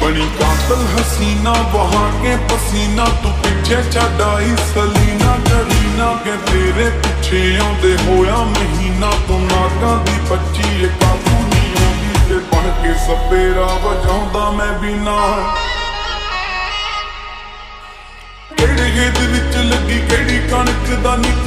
बनी कातल हसीना बहा के पसीना, तू पिछे छड़ आई सलीना करीना के तेरे पिछे आउंदे होया महीना। तू नागां दी बच्ची ए काबू नहीं आउंदी ते बन के सपेरा वजाउंदा मैं भी ना। केड़े खेत विच लगी केड़ी कणक दा नी